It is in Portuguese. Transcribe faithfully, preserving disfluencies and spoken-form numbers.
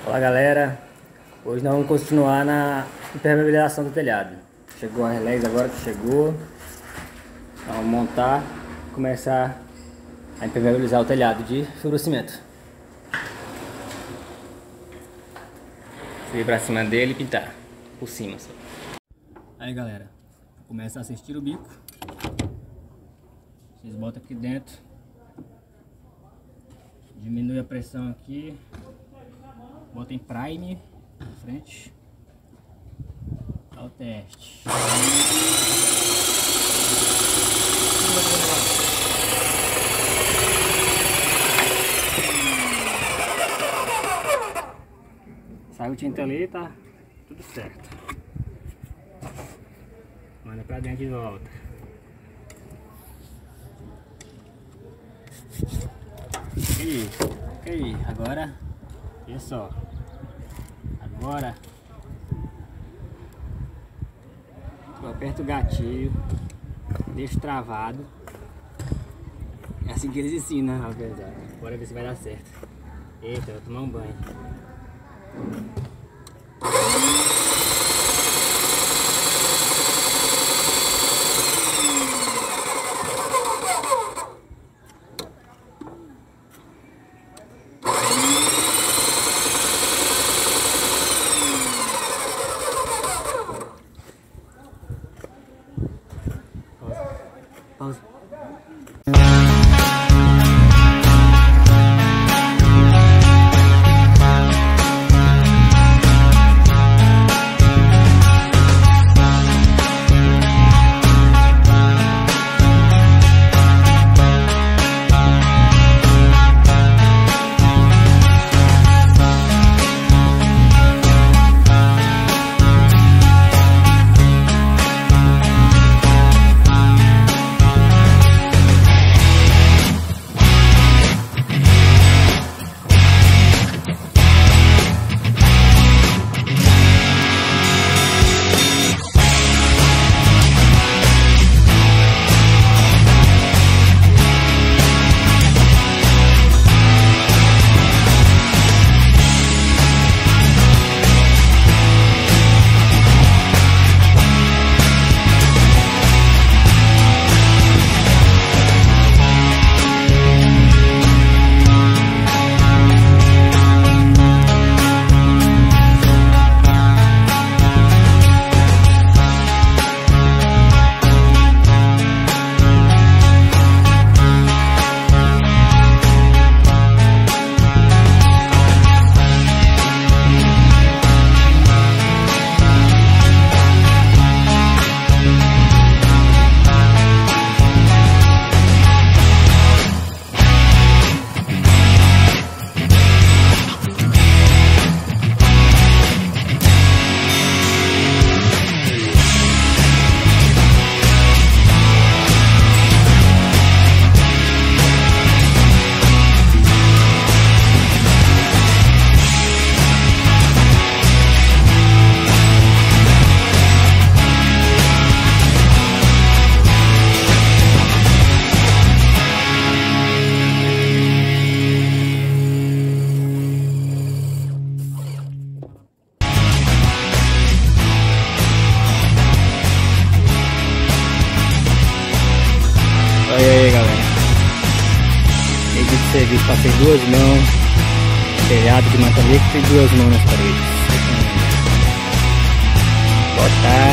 Fala galera, hoje nós vamos continuar na impermeabilização do telhado. Chegou a Relax agora que chegou. Vamos montar, começar a impermeabilizar o telhado de fibrocimento. Ir pra cima dele e pintar por cima só. Aí galera, começa a assistir o bico. Vocês botam aqui dentro, diminui a pressão aqui, bota em prime na frente. Dá o teste. Saiu o tinta ali, tá tudo certo. Manda pra dentro de volta. Aí, aí, agora, olha só. Agora eu aperto o gatilho, deixo travado. É assim que eles ensinam, na verdade. Bora ver se vai dar certo. Eita, vou tomar um banho. Pausa. Olha aí galera, esse serviço, passei duas mãos, telhado de mata líquida e duas mãos nas paredes. Boa tarde.